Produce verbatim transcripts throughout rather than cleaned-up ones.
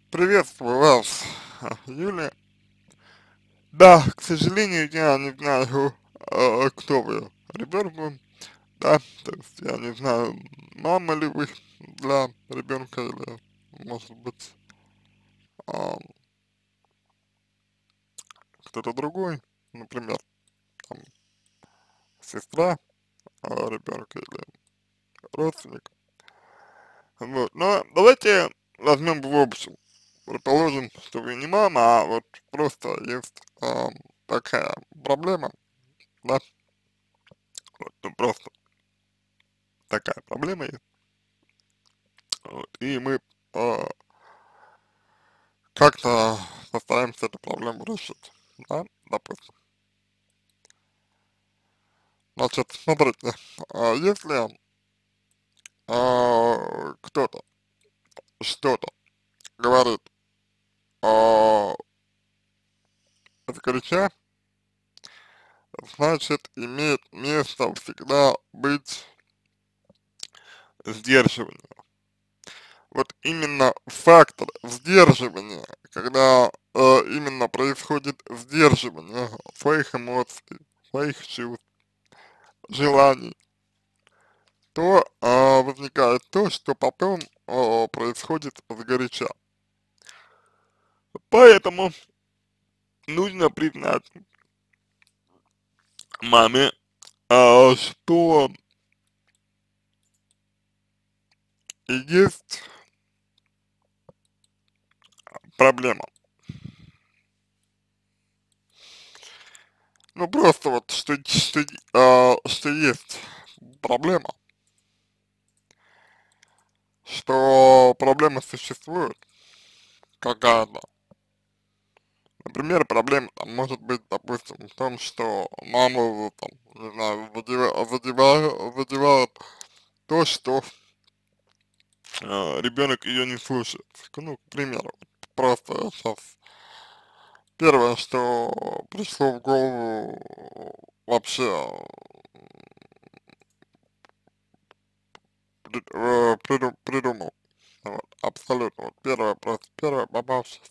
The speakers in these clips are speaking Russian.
Приветствую вас, Юлия. Да, к сожалению, я не знаю, э, кто вы ребенку, да, то есть я не знаю, мама ли вы для ребенка или, может быть, а, кто-то другой, например, там, сестра а, ребенка или родственник. Вот. Но давайте возьмем в общем. Предположим, что вы не мама, а вот просто есть а, такая проблема, да, вот, ну просто такая проблема есть. Вот, и мы а, как-то постараемся эту проблему решить, да, допустим. Значит, смотрите, а, если а, кто-то что-то говорит а, сгоряча, значит, имеет место всегда быть сдерживание. Вот именно фактор сдерживания, когда э, именно происходит сдерживание своих эмоций, своих чувств, желаний, то а, возникает то, что потом а, происходит сгоряча. Поэтому нужно признать маме, а, что есть проблема. Ну просто вот, что, что, а, что есть проблема, что проблема существует какая-то. Например, проблема там может быть, допустим, в том, что мама, там, не знаю, задевает, задевает, задевает то, что э, ребенок ее не слушает. Ну, к примеру, просто сейчас первое, что пришло в голову вообще при- э, приду- придумал. Вот, абсолютно. Вот первое, просто первое попавшееся.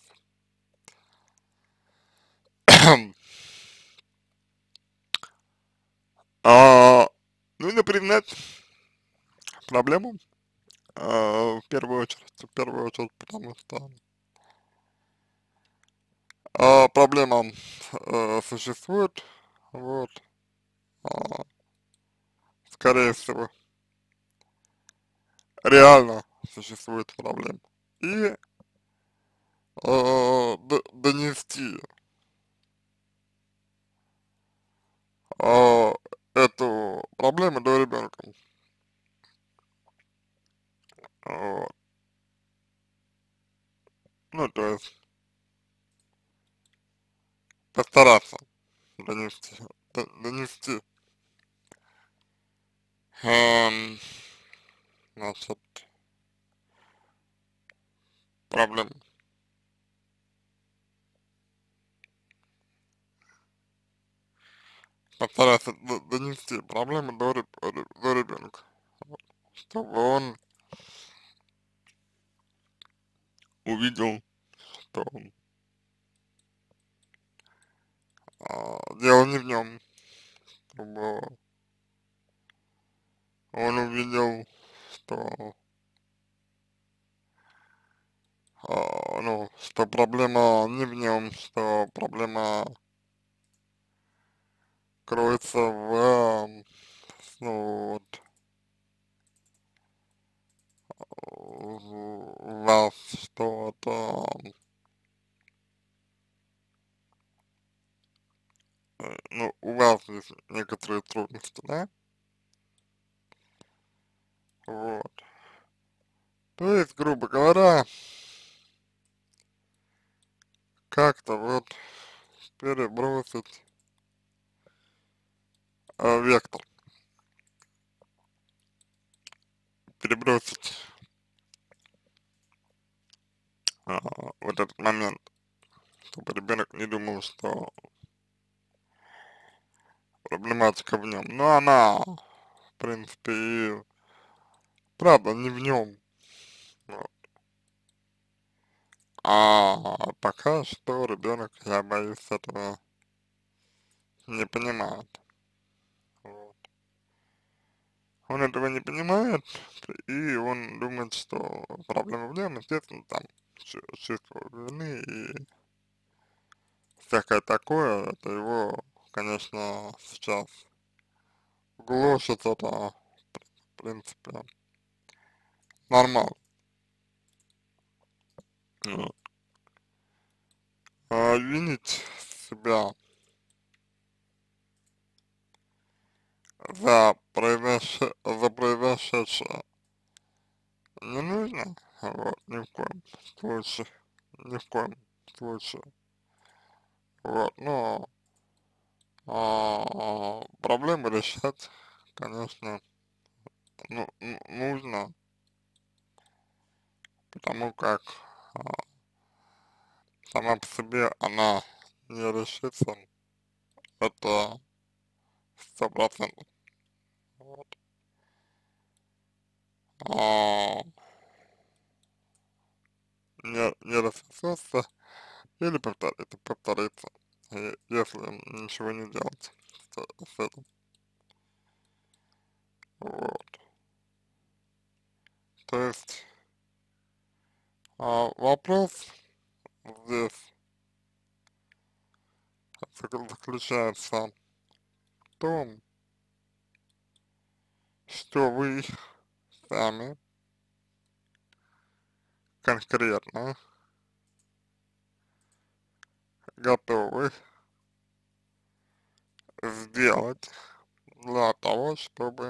А, нужно признать проблему, а, в первую очередь, в первую очередь, потому что а, проблема э, существует, вот, а, скорее всего, реально существует проблема. И э, д- донести э, эту проблему до ребенка. Вот. Ну, то есть постараться донести, д- донести, эм, значит, проблему. Постараться д- донести проблему до, реб- ре- до ребенка, вот, чтобы он увидел, что а, дело не в нем, чтобы он увидел, что, а, ну, что проблема не в нем, что проблема кроется в, ам, ну, вот, в вас, что вот, ам, э, ну, у вас есть некоторые трудности, да, вот. То есть, грубо говоря, как-то вот перебросить а, вектор, перебросить а, вот этот момент, чтобы ребенок не думал, что проблематика в нем. Но она, в принципе, и правда не в нем, вот, А пока что ребенок, я боюсь, этого не понимает. Вот. Он этого не понимает, и он думает, что проблема в нем, естественно, там чу- чувство вины и всякое такое, это его, конечно, сейчас гложет, это, в принципе, нормально. Вот. А винить себя за произош... за произошедшее не нужно, вот, ни в коем случае, ни в коем случае, вот, но а, проблемы решать, конечно, ну, ну, нужно, потому как а, сама по себе она не решится, это сто процентов, вот. А, не, не рассосется или повторится, повторится, и если ничего не делать с, с этим, вот. То есть а, вопрос здесь зак- заключается в том, что вы сами конкретно готовы сделать для того, чтобы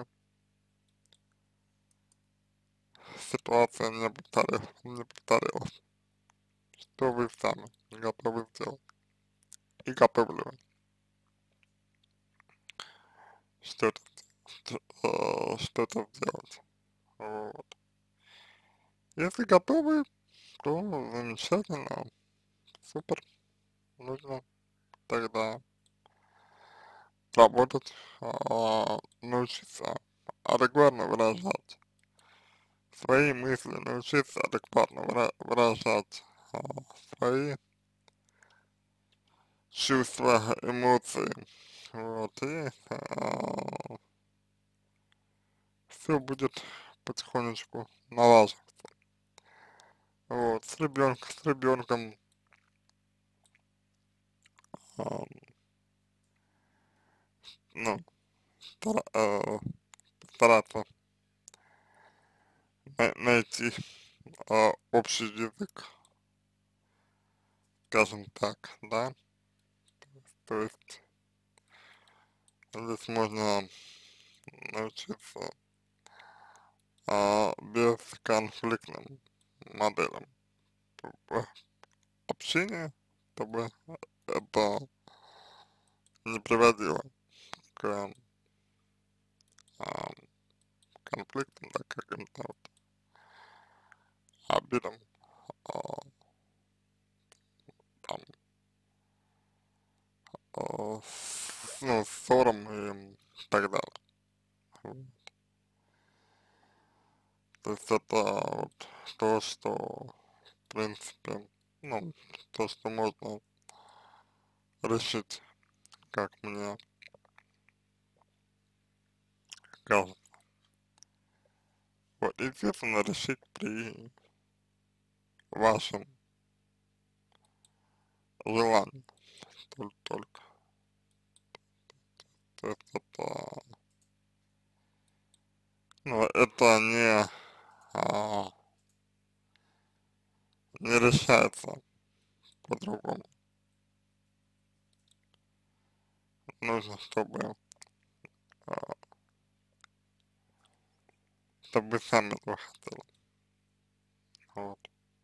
ситуация не повторилась, не повторилась, что вы сами готовы сделать и готовы ли вы что-то э, что-то сделать, вот. Если готовы, то замечательно, супер, нужно тогда работать, а, научиться адекватно выражать свои мысли, научиться адекватно выра- выражать а, свои чувства, эмоции, вот, и все будет потихонечку налаживаться, вот, с ребенком, с ребенком, ну, стара- э, стараться на- найти а, общий язык, скажем так, да, то есть здесь можно научиться а, бесконфликтным моделям э, общения, чтобы это не приводило к а, конфликтам, да, каким-то вот обидам, а, там, а, с- ну, ссорам и так далее. Вот. То есть это вот то, что, в принципе, ну, то, что можно решить, как мне кажется. Вот, естественно, решить при вашем желании только, только. То есть это, ну, это не, а, не решается по-другому. Нужно, чтобы, а, чтобы вы сами этого хотели. Вот.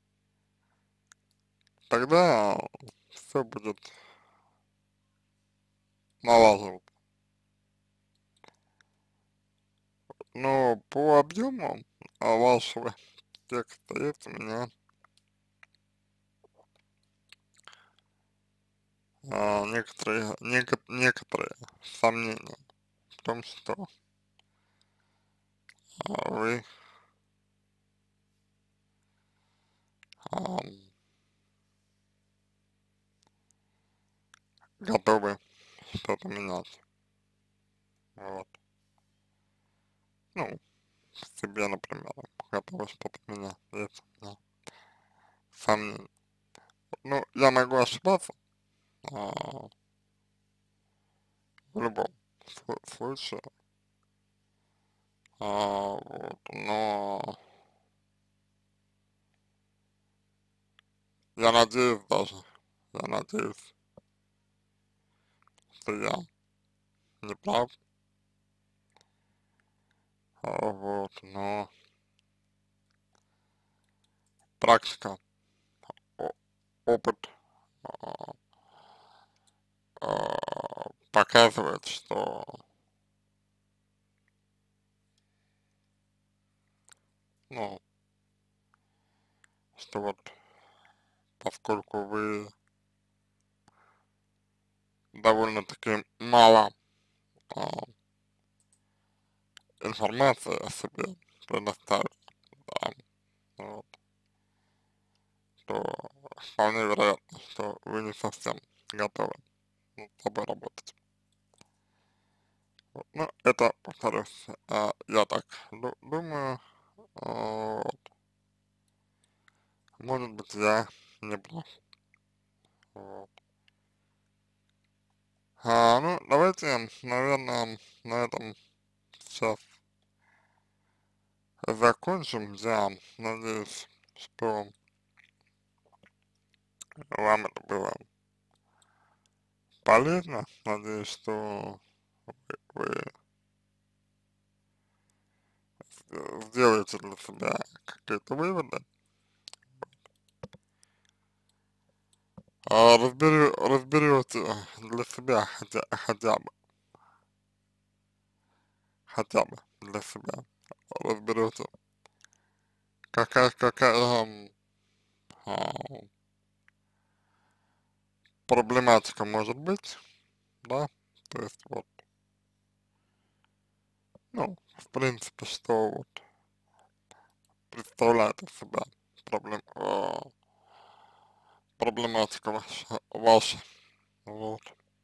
Тогда все будет налаживаться. Но по объему а, вашего текста есть у меня а, некоторые, неко- некоторые сомнения в том, что а, вы, а, готовы что-то менять. Вот. Ну, в себе, например, готовы что-то менять. Есть у меня сомнения. Ну, я могу ошибаться, а, в любом сл- случае, а, вот, но я надеюсь даже, я надеюсь, что я не прав, а, вот, но практика, о- опыт а, а, показывает, что, ну, что вот поскольку вы довольно-таки мало а, информации о себе предоставили, да, вот, то вполне вероятно, что вы не совсем готовы над собой работать. Вот. Ну, это, повторюсь, а, я так ду- думаю, а, вот. Может быть, я не прав. Вот. А, ну, давайте, наверное, на этом сейчас закончим. Я надеюсь, что вам это было полезно. Надеюсь, что вы э, сделаете для себя какие-то выводы. А разбери, разберете для себя хотя, хотя бы, хотя бы для себя разберете, какая, какая ам, а, проблематика может быть, да, то есть вот, ну, в принципе, что вот представляет из себя проблем, а, проблематика ваша, ваша, вот,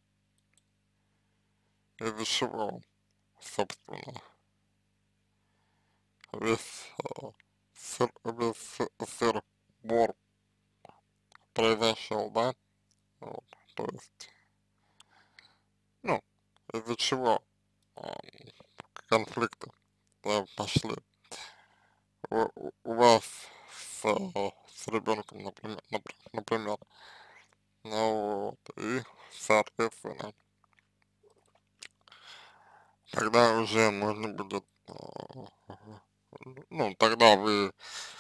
из-за чего, собственно, весь, а, сыр, весь сыр-бор произошел, да, вот, то есть, ну, из-за чего а, конфликты да, пошли у, у- у вас с, а, с ребенком, например, напр- например, ну вот, и, соответственно, тогда уже можно будет, а, ну, тогда вы,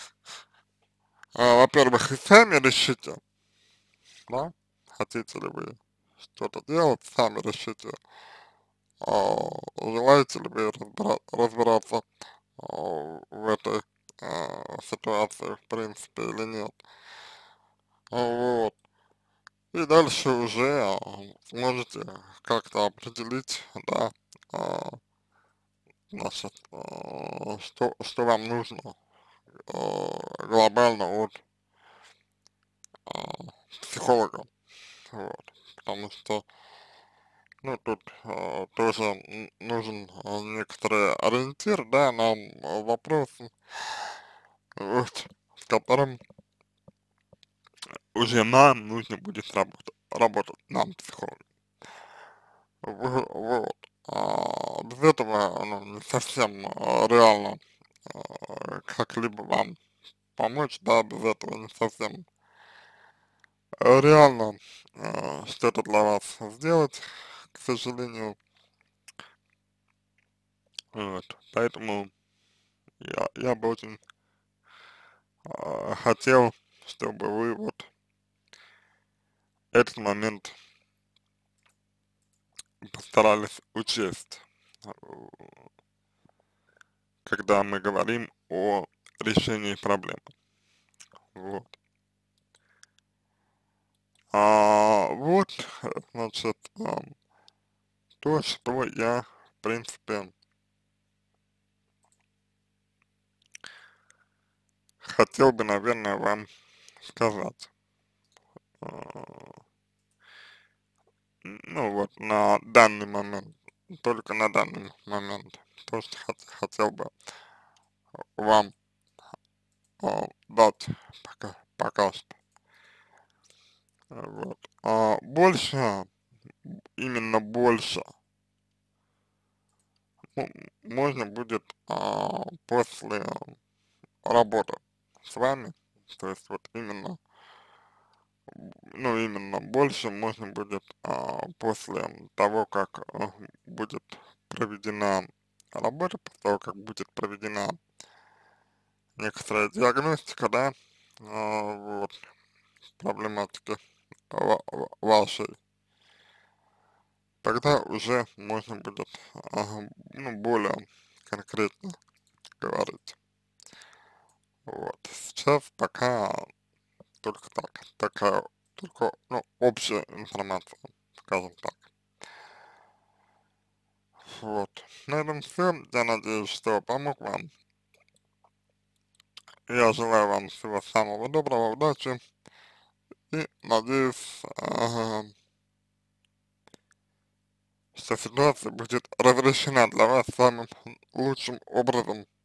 а, во-первых, и сами решите, да, хотите ли вы что-то делать, сами решите, а, желаете ли вы разбира- разбираться а, в этой а, ситуации, в принципе, или нет. Вот. И дальше уже а, сможете как-то определить, да, а, значит, а, что, что вам нужно а, глобально от а, психолога. Вот. Потому что, ну, тут а, тоже н- нужен а, некоторый ориентир, да, на м, вопросы, вот, с которым уже нам нужно будет работать, работать нам, психологам. Во- Вот. А, без этого, ну, не совсем а, реально а, как-либо вам помочь, да, без этого не совсем а, реально а, что-то для вас сделать, к сожалению. Вот. Поэтому я, я бы очень а, хотел, чтобы вы вот этот момент постарались учесть, а, когда мы говорим о решении проблемы. Вот. А, вот, э, значит, ам, то, что я, в принципе, хотел бы, наверное, вам сказать. А, ну вот, на данный момент, только на данный момент. То, что хот хотел бы вам а, дать пока, пока что. А, Вот. А больше, именно больше, ну, можно будет а, после работы с вами, то есть вот именно, ну именно больше можно будет а, после того, как а, будет проведена работа, после того, как будет проведена некоторая диагностика, да, а, вот, проблематики ва- ва- вашей, тогда уже можно будет, ага, ну, более конкретно говорить. Вот. Сейчас пока только так, такая, только, ну, общая информация, скажем так. Вот. На этом все. Я надеюсь, что помог вам. Я желаю вам всего самого доброго, удачи. И надеюсь, ага, что ситуация будет разрешена для вас самым лучшим образом.